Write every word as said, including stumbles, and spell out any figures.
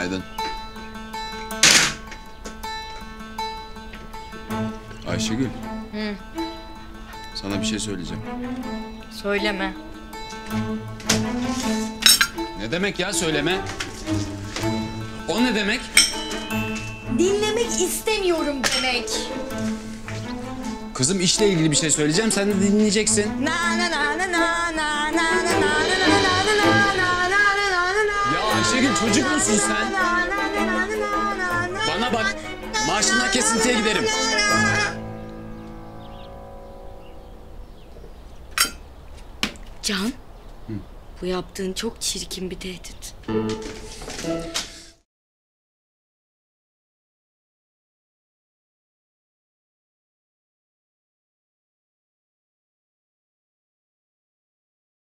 Günaydın. Ayşegül. Hı. Sana bir şey söyleyeceğim. Söyleme. Ne demek ya söyleme? O ne demek? Dinlemek istemiyorum demek. Kızım işle ilgili bir şey söyleyeceğim, sen de dinleyeceksin. Na na na na na na na na na na. Ya Ayşegül çocuk musun sen? Bana bak, maaşından kesintiye giderim. Can, Hı. bu yaptığın çok çirkin bir tehdit.